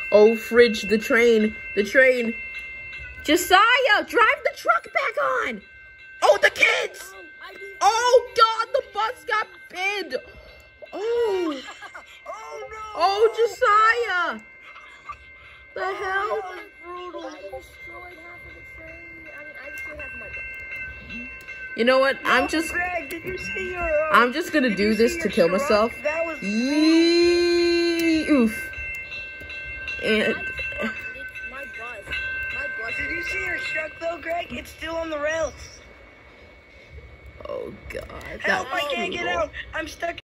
Oh, fridge, the train. Josiah, drive the truck back on. Oh, the kids. Oh, God, the bus got pinned. Oh. Oh, Josiah. The hell? I destroyed half of the train. I destroyed half of my bus. You know what? I'm just gonna do this to kill myself. That was Yee, oof. And My bus. Did you see your truck though, Greg? It's still on the rails. oh God, that Help! I was can't get brutal. out. I'm stuck.